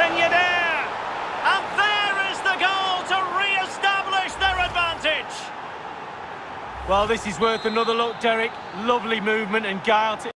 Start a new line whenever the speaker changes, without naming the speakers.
Can you dare? And there is the goal to re-establish their advantage.
Well, this is worth another look, Derek. Lovely movement and guile to...